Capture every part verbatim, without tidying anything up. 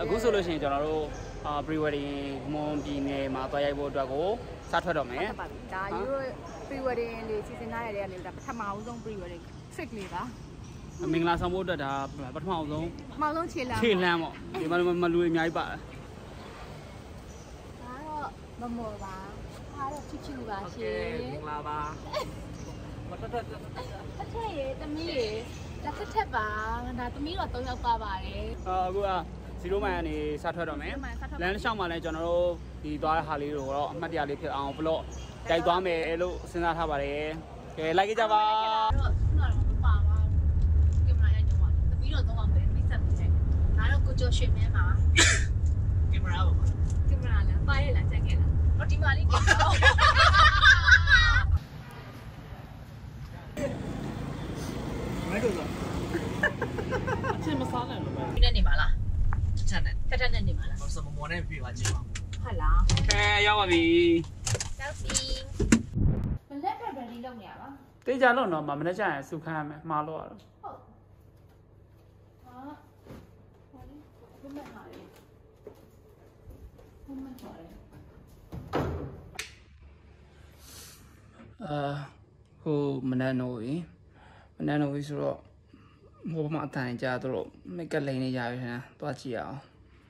အခုဆိုလို့ရှိရင်ကျွန်တော်တို့အာ pre-wedding မွန်ပြည်နယ်မှာတွားရိုက်ဖို့အတွက်ကိုစထွက်တော့မယ်ဒါ Euro pre-wedding လေးစီစဉ်ထားရတဲ့နေဒါပထမအဆုံး pre-wedding trick လေးပါမင်္ဂလာဆောင်ဖို့အတွက်ဒါပထမအောင်ဆုံးပထမဆုံးခြေလမ်းခြေလမ်းပေါ့ဒီမှာမလူအများကြီးပါတယ်ဒါတော့မမော်ပါဒါတော့ချစ်ချူပါရှင်မင်္ဂလာပါမထက်ထက်ထက်ထက်ရေတမီးရေလက်ထက်ထက်ပါဒါတမီးတော့၃ယောက်ပါပါတယ်အခုကဇီရိုမိုင်ကနေစထွက်တော့မယ်လမ်းတစ်လျှောက်မှာလည်းကျွန်တော်တို့ဒီသွားတဲ့ဟာလေးတွေတော့အမှတ်တရလေးဖြစ်အောင်ဘလော့တိုက်သွားမယ်လို့စဉ်းစားထားပါတယ်ကဲလိုက်ကြပါတော့တော့ပဲမိတ်ဆက်ပြီးတယ်ဒါတော့ကိုကျော်ရွှေမင်းပါကင်မရာပါကင်မရာလားပါရလားစက်ခဲ့လားတော့ဒီမှာလေးကင်မရာမိုက်တော့အချင်းမစားနိုင်လို့ပဲဒီနေ့နေပါလားချက်နဲ့ချက်နဲ့နေပါလားစမမောနဲ့ပြေးပါကြည့်ပါဟုတ်လားအဲရောက်ပါပြီရောက်ပြီမလက်ပဲဗရီလောက်နေရပါတေးကြလို့တော့မနေ့ကျရင်စုခမ်းရမယ်မှားလို့ရတော့ဟုတ်ဟာဟိုဘယ်မှာဟာလဲဘယ်မှာဟာလဲအာဟိုမနက်နိုးကြီးမနက်နိုးကြီးဆိုတော့ဟိုဘက်မှာအတန်ကြာတော့မိတ်ကလိန်နေကြပြီခင်ဗျာသွားကြည့်အောင်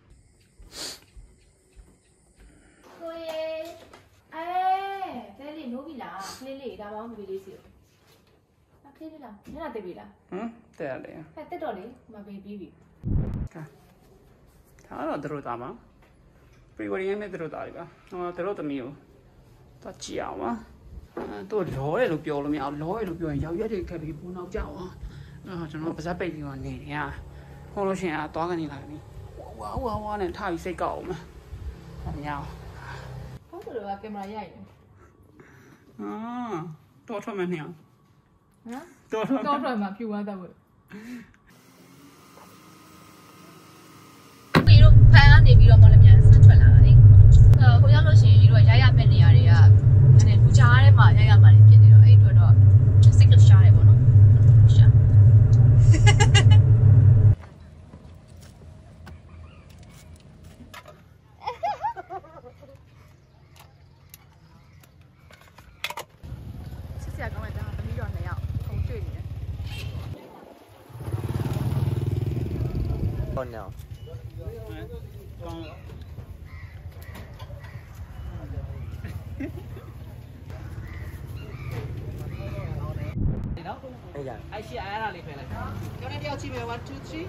ကိုရေအဲတဲလေးနိုးပြီလားကလေးလေးဒါမှမဟုတ်ဘေးလေးစီအခလေးလေးလားညနာတက်ပြီလားဟမ်တက်ရတယ်ဟဲ့တက်တော့လေမဘေးပြီးပြီကဲဒါတော့တို့သားမှာ pre-wedding နဲ့တို့သားလေးပါဟောတို့သမီးကိုသွားကြည့်အောင်ပါတို့လောရဲလို့ပြောလို့မရအောင်လောရဲလို့ပြောရင်ရောက်ရက်တွေခက်ပြီးပုံနောက်ကြောက်အောင်အဲ့ကျွန်တော်ပါဇက်ပိတ်ပြီးတော့နေနေရဟောလို့ရှိရင်အသွားကနေလာပြီဝါဝါဝါနဲ့ထားပြီးစိတ်ကောက်အောင်မမရအောင်ဟုတ်တယ်ကကင်မရာရိုက်နေအာတော်ထွက်မယ်နေအောင်ဟမ်တော်ထွက်တော်ထွက်မှာဖြူသွားတော့ဘူးဖန်ကနေပြီးတော့မလည်းမြန်ဆန်းထွက်လာတာလေဟိုရောက်လို့ရှိရင်ဒီတော့ရရမဲ့နေရာတွေကအဲ့လူကြားထဲမှာရရမှာဖြစ်နေတော့အဲ့အတွက်တော့စိတ်ကရှားတယ်ပေါ့နော်ရှားစစ်စရာကောင်းလိုက်တာသမီးတော့နှစ်ယောက်ခုံတွေ့နေတယ်ဟုတ်နော်ကောင်းအဲ့ဒါအဲ့ရှိအဲ့ဒါလေးဖယ်လိုက်ကျောင်းနဲ့တယောက်ချိမယ်one two three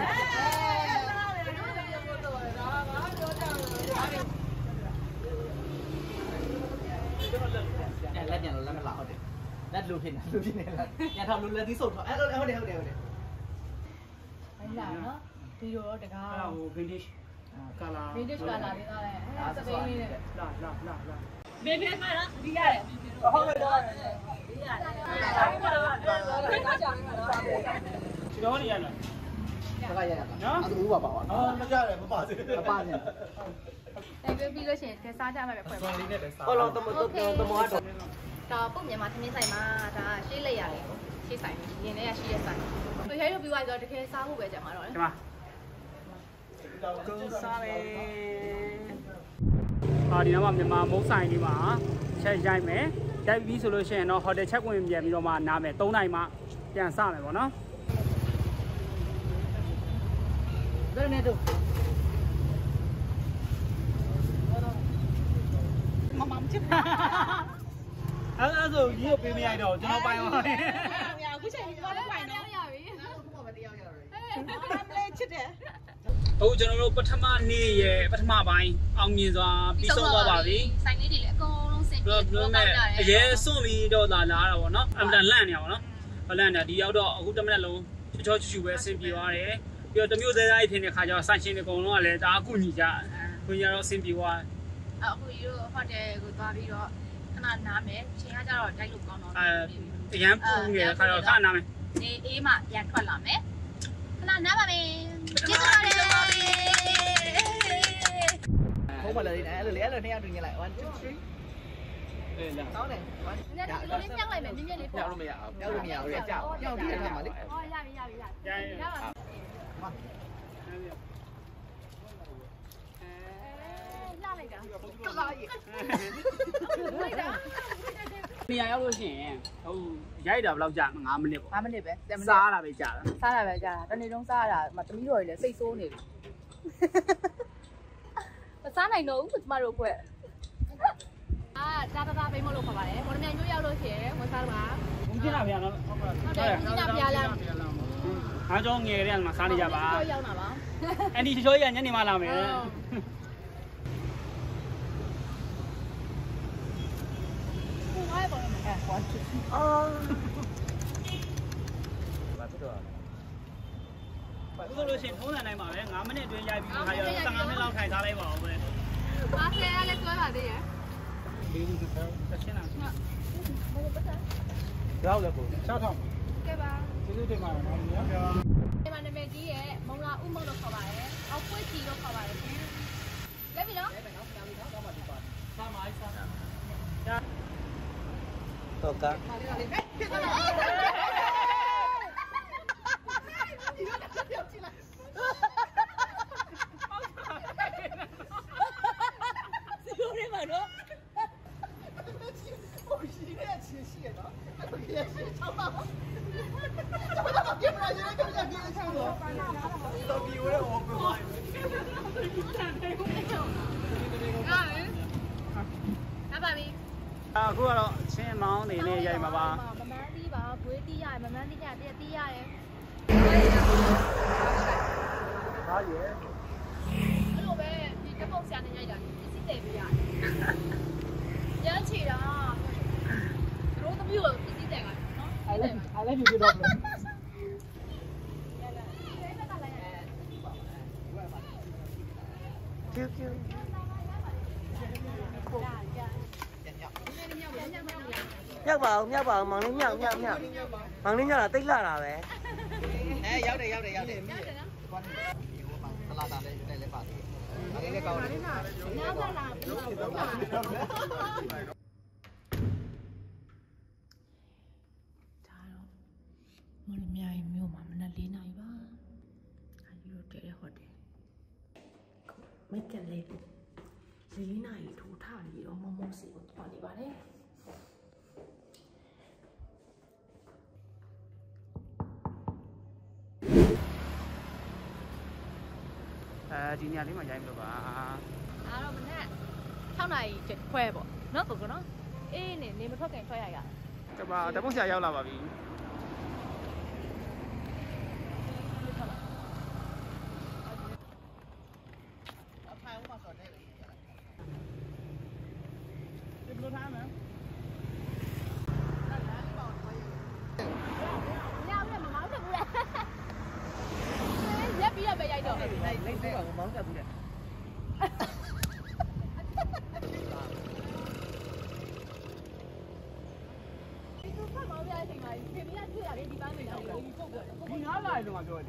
အဲ့လက်ပြန်လို့လက်မလာဟုတ်တယ်လက်လူဖြစ်နေလူဖြစ်နေလားညထောင်လူလက်သီးစုပ်ထောက်အဲ့လိုဟုတ်တယ်ဟုတ်တယ်ဟုတ်တယ်အဲ့လာနော်ဒီတော့တကားအဲ့ဒါဟို vintage color vintage color လေးသားတယ်အဲ့ဒါစပိန်လေးနဲ့လာလာလာလာဘေဘေမှာနော်ဒီရတယ်ဟုတ်တယ်ဟုတ်တယ်ဒီရတယ်ချီတော်နေရလားတခါရရတာနော်အဲ့ဒါဦးပါပါပါအော်မကြရတယ်မပါစေမပါစေတိုက်ပဲပြီးလို့ရှိရင်ကစားကြမှာပဲဖွဲ့ပါလေးနဲ့ပဲစားဟုတ်လားတမတမတော့ဒါပုံမြန်မာသမင်းဆိုင်မှာဒါရှေးလက်ရတယ်ရှေးဆိုင်ရင်ထဲကရှေးရက်ဆိုင်သူရိုက်လို့ပြီးသွားဆိုတော့တကယ်စားဖို့ပဲကြမှာတော့လေဒီမှာကိုစားမယ်အာဒီတော့မြန်မာမုန်းဆိုင်ဒီမှာချက်ရိုက်မယ်ရိုက်ပြီးဆိုလို့ရှိရင်တော့ဟိုတယ်ချက်ဝင်ပြန်ပြီးတော့မှနားမယ်၃နိုင်မှပြန်စမယ်ပေါ့နော်ဘယ်နဲ့တော့မမမချစ်အဲ့ဒါဆိုကြီးကိုပေးမရတော့ကျွန်တော်ပိုင်ပါမယ်။အခုချိန်ဒီမှာလည်းပိုင်တော့ရပြီ။ဟုတ်ပါတရားရပြီ။အဲ့ဒါလည်းချစ်တယ်။ဟုတ်ကျွန်တော်တို့ပထမနေ့ရဲ့ပထမပိုင်းအောင်မြင်စွာပြီးဆုံးသွားပါပြီ။ဆိုင်လေးတွေလည်းအကုန်လုံးစင်ပြီးတော့ကောင်းကြတယ်။အရဲစွန့်ပြီးတော့လာလာတာပေါ့နော်။အမှန်တန်လန့်နေအောင်နော်။မလန့်နေဒီရောက်တော့အခုတစ်မိနစ်လုံးချောချောချူချူပဲဆင်ပြေသွားတယ်။ပြီးတော့တမျိုးသေးသေးဖြစ်နေတဲ့ခါကျတော့ဆိုင်ရှင်တွေအကုန်လုံးကလည်းဒါအကူညီကြ။ကိုကြီးကတော့ဆင်ပြေသွားတယ်။အခုကြီးတို့ဟိုတယ်ကိုသွားပြီးတော့ခဏနားမယ်။ချိန်ကကြတော့တိုက်လို့ကောင်းတော့အဲအရန်ပူနေတဲ့ခါတော့ခဏနားမယ်။အေးအေးမှပြန်ထွက်လာမယ်။ခဏနားပါမယ်။ကျေးဇူးပါတယ်။ဟုတ်ပါလားအဲ့လိုလေအဲ့လိုနှစ်ယောက်တွင်ညလိုက်one two three အေးလာကောင်းတယ်။ဒါကလေးပြောင်းလိုက်မယ်မြင်းမြင်းလေးပေါ့။ပြောင်းလို့မရအောင်။ပြောင်းလို့မရဘူးလေ။ကြောက်။ကြောက်ပြီးတယ်မှာလေ။ဟောရပြီရပြီရပြီ။ရပါပြီ။လိုက်တာကလာရဲ့လိုက်တာနေရာရောက်လို့ရှိရင်ဟိုရိုက်တာဘယ်လောက်ကြာ၅မိနစ်ပေါ့၅မိနစ်ပဲစားတာပဲကြာတာစားတာပဲကြာတာတနေ့လုံးစားတာမသမီးတော်ကြီးလည်းစိတ်ဆိုးနေတယ်မစားနိုင်တော့ဘူးကျမတို့ကွက်အာဒါတာတာဖိမလို့ခေါ်ပါတယ်မော်ဒမြန်ညို့ရောက်လို့ရှိရင်ဝင်စားပါဘုံပြလာဗျာနော်ဟုတ်တယ်ဘုံပြပြလာအားကြောင့်ငယ်တဲ့မှာစားနေကြပါရောက်လာပါအန်ဒီချိုးရညနေမှလာမယ်အော်ဘာဖြစ်တော့ဘာလို့လို့ရှင်ထုံးစံတိုင်းပါပဲ၅မိနစ်အတွင်းရိုက်ပြီးခါရတော့၁၅မိနစ်လောက်ထိုင်ထားလိုက်ပါဦးပဲပါဆယ်ရလည်းကျွဲပါသေးရဲ့ဒီလိုတစ်ချက်လားရောက်လဲပို့၆ထောင်ကဲပါကျေးဇူးတင်ပါတယ်နော်ညီမဒီမှာနာမည်ကြီးရဲ့မုံလာဥမုံလို့ခေါ်ပါတယ်အောက်ပွေးကြီးလို့ခေါ်ပါတယ်လက်ပြီနော်လက်ပြီနော်ပြန်ပြီနော်တော့မှဒီပါစားမိုင်းစားတော့ကအခုကတော့ချင်းမောင်းနေနဲ့ရိုက်မှာပါမမန်းသီးပါဘွေးတီးရတယ်မမန်းသီးကြတဲ့တီးရတယ်ဟာရဲအဲ့လိုပဲဒီကပုတ်ဆရာနဲ့ရိုက်တာပစ္စည်းတယ်ပြရတယ်ရမ်းချီတာတို့သမီးကိုပစ္စည်းတယ်ကနော်အဲ့လည်းအဲ့လည်းယူတော့လို့ကျူကျူမြောက်ပါအောင်မြောက်ပါအောင်မောင်လေးမြောက်မြောက်မြောက်မောင်လေးမြောက်တာတိတ်လာတာပဲအဲရောက်တယ်ရောက်တယ်ရောက်တယ်မြေသလာတာလည်းလည်းပါသေးတယ်လေးလည်းကောင်းတယ်မြောက်လာပြီးတော့ပါဒါတော့မော်လမြိုင်မြို့မှာမနက်၄နာရီပါအဲဒီလိုတဲတဲ့ဟိုတယ်မိတ်ကလေးလေးနာရီထိုးထားပြီးတော့မမောစီကိုတွားနေပါတယ်အဲဒီနေရာလေးမှာရိုက်မလို့ပါအားတော့မနက်၆နာရီခွဲပေါ့နော်ကိုကနော်အေးနေနေမထွက်ခင်ထွက်ရရတပါတပုတ်ဆရာရောက်လာပါပြီအဖိုင်ဦးမှာဆော်တယ်ဒီလိုထားမယ်ရက်ပြီးတော့ပဲရိုက်တော့လိုက်လိုက်ပြီးတော့မောင်းတက်ဘူးလေဒီကဖတ်မောင်းရတဲ့အချိန်မှာပြင်ပြရတွေ့ရတယ်ဒီပိုင်းမှာရောက်တယ်ဒီပုတ်ပြောတယ်ဒီငါးလာလို့ငါပြောတယ်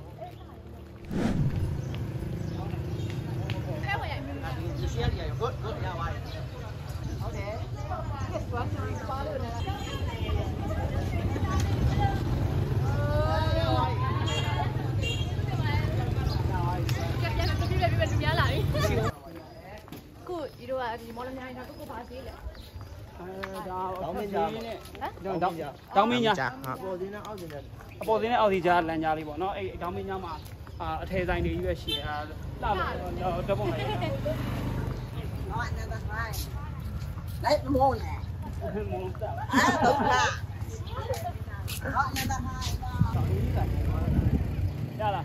အဲဝယ်ရိုက်မြို့ဒီစီစီရရ good good ရပါတယ်ဟုတ်တယ် yes one three ပါလို့လည်းခုဒီတော့ဒီမော်လမြိုင်တာကိုကိုပါသေးလေအဲဒါတောင်းမင်းကြားနဲ့ဟမ်တောင်းတောင်းမင်းညာအပေါ်သေးနဲ့အောက်သေးနဲ့အပေါ်သေးနဲ့အောက်သေးကြားလမ်းကြားလေးပေါ့နော်အဲ့တောင်းမင်းညာမှာအာအထည်ဆိုင်တွေကြီးပဲရှိရတာလှလို့တပုံလိုက်ဟောနန္ဒခိုင်းလိုက်မမောနဲ့မောင်တာအာတော့လားဟောနန္ဒခိုင်းရလား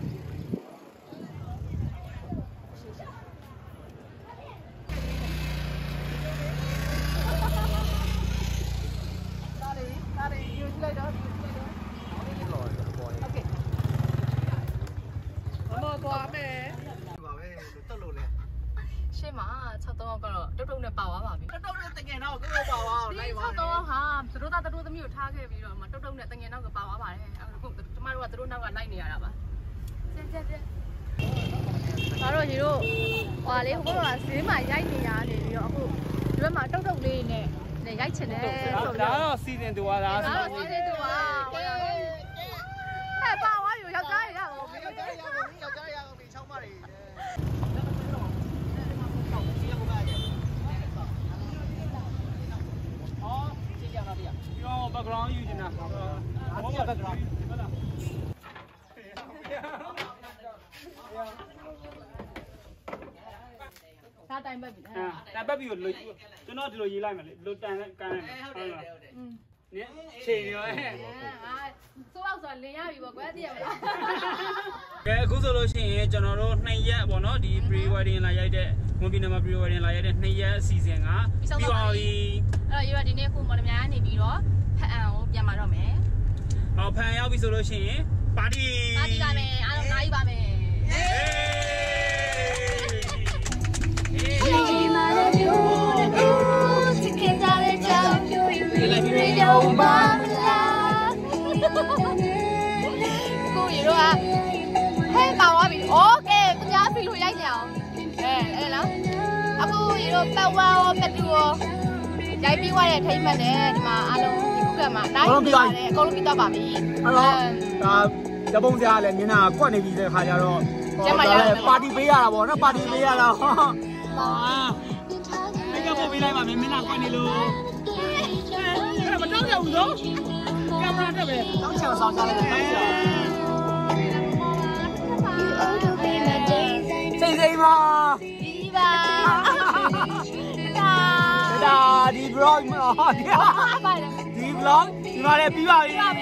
ရှင်းမှာ၆တော့ကတော့တုတ်တုတ်နဲ့ပါသွားပါပြီတုတ်တုတ်နဲ့တကယ်တော့ကိုယ်ပါသွားလိုက်ပါ၆တော့ဟာသူတို့သားသူတို့သမီးကိုထားခဲ့ပြီးတော့မှတုတ်တုတ်နဲ့တကယ်တော့ကပါသွားပါတယ်အခုကျမတို့ကသူတို့နောက်ကလိုက်နေရတာပါကျက်ကျက်ကျက်ဒါတော့ညီတို့ဟွာလေဟိုကတော့ဈေးမှာရိုက်နေရနေပြီးတော့အခုဒီဘက်မှာတုတ်တုတ်လေးနဲ့နဲ့ရိုက်ချင်တယ်ဆိုတော့ဒါတော့စီစဉ်သူပါလားဒါတော့စီစဉ်သူပါဟဲ့ပါဝါယူယောက်ျားရရအောင်ယောက်ျားရရအောင်ယောက်ျားရအောင်ဒီချောင်းမတွေတိုင်ပတ်ပြီအာတပတ်ပြီးတော့ကျွန်တော်ဒီလိုရေးလိုက်မယ်လေလိုတန်ကန်လိုက်မယ်ဟုတ်လားอืมနင်ချိန်ရောအဲအာစိုးအောင်ဆိုလင်ရပြီပေါ့ကွယ်သိရမလားကဲအခုဆိုလို့ရှိရင်ကျွန်တော်တို့နှစ်ရက်ပေါ့နော်ဒီ pre wedding လာရိုက်တဲ့ဝန်ပြည်နယ်မှာ pre wedding လာရိုက်တဲ့နှစ်ရက်အစီအစဉ်ကပြီးပါပြီအဲ့တော့ရေဒီနေ့ခုမော်လမြိုင်ကနေပြီးတော့ဖက်အံကိုပြန်มาတော့မယ်ဟောဖန်ရောက်ပြီဆိုလို့ရှိရင်ပါတီပါတီပါမယ်အားလုံးနိုင်ပါမယ်ဟေးဟေးမာရပြိုးတကယ်ကြတဲ့ကြောင့်ပြိုးရီရောပါမလားကိုရီရောဟဲ့ပါသွားပြီโอเคကြားဖီလို့ရိုက်ကြအောင်အဲအဲ့လားအခုရီရောပတ်ဝါရောပတ်တူရောရိုက်ပြီးသွားတဲ့ထိမ့်မှတ်တယ်ဒီမှာအားလုံးဒီခုကမှာနိုင်ပြီးပါတယ်အကုန်လုံးပြီးတော့ပါပြီအဲ့တော့ဒါတပုံစရာလည်းမျက်နှာကွက်နေပြီတဲ့ခါကျတော့ပါတီပေးရတာပေါ့နော်ပါတီပေးရတာဟာအဲ့ကပို့ပေးလိုက်ပါမယ်မျက်နှာကွက်နေလို့အဲ့ဒါမတောင်းရဘူးနော်ကင်မရာတက်ပဲတောင်းချင်အောင်ဆောင်ချလိုက်တယ်တောင်းချင်စိတ်စိတ်ပါဒီပါဒါဒီ vlog မှာဒီ vlog ဒီမှာလည်းပြီးပါပြီ